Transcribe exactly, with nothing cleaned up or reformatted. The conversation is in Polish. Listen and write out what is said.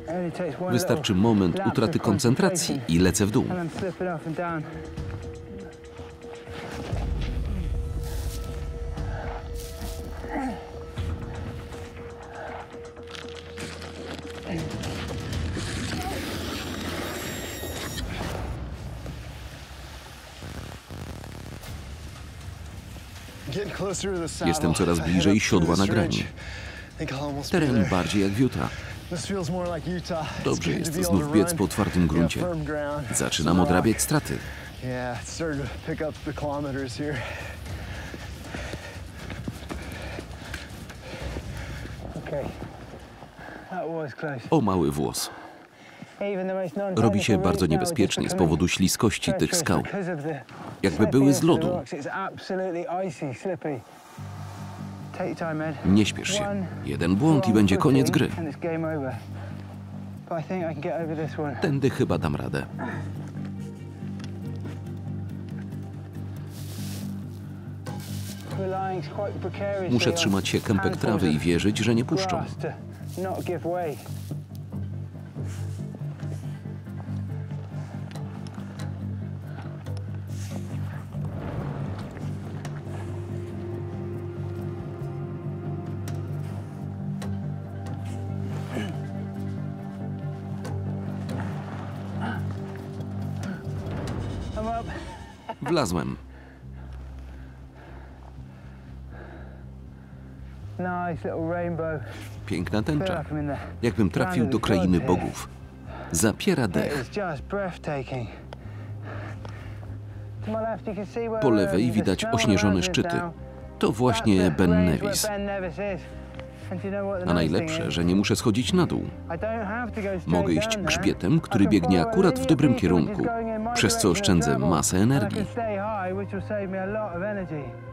Wystarczy moment utraty koncentracji i lecę w dół. Jestem coraz bliżej siodła na grani. Teren bardziej jak w Utah. Dobrze jest znów biec po twardym gruncie. Zaczynam odrabiać straty. O mały włos. Robi się bardzo niebezpiecznie z powodu śliskości tych skał. Jakby były z lodu. Nie śpiesz się. Jeden błąd i będzie koniec gry. Tędy chyba dam radę. Muszę trzymać się kępek trawy i wierzyć, że nie puszczą. Wlazłem. Piękna tęcza. Jakbym trafił do krainy bogów. Zapiera dech. Po lewej widać ośnieżone szczyty. To właśnie Ben Nevis. A najlepsze, że nie muszę schodzić na dół. Mogę iść grzbietem, który biegnie akurat w dobrym kierunku, przez co oszczędzę masę energii.